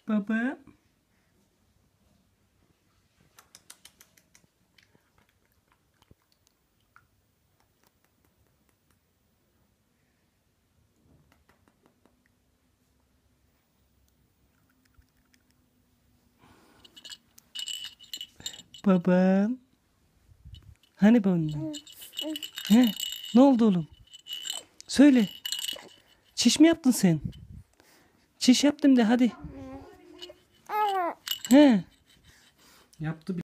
Baba. Babam. Hani babam? He, ne oldu oğlum? Söyle. Çiş mi yaptın sen? Çiş yaptım de hadi. He. Yaptı.